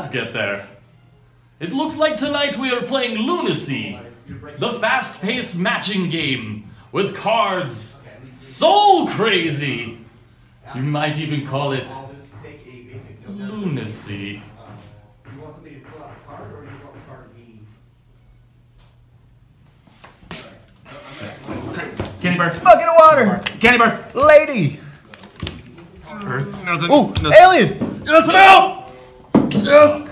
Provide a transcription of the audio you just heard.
that get there? It looks like tonight we are playing Lunacy, the fast-paced matching game with cards so crazy. You might even call it Lunacy. Candy bar. Bucket of water. Candy bar. Lady. Earth. Nothing. Ooh, Nothing. alien. Yes, an elf. Yes.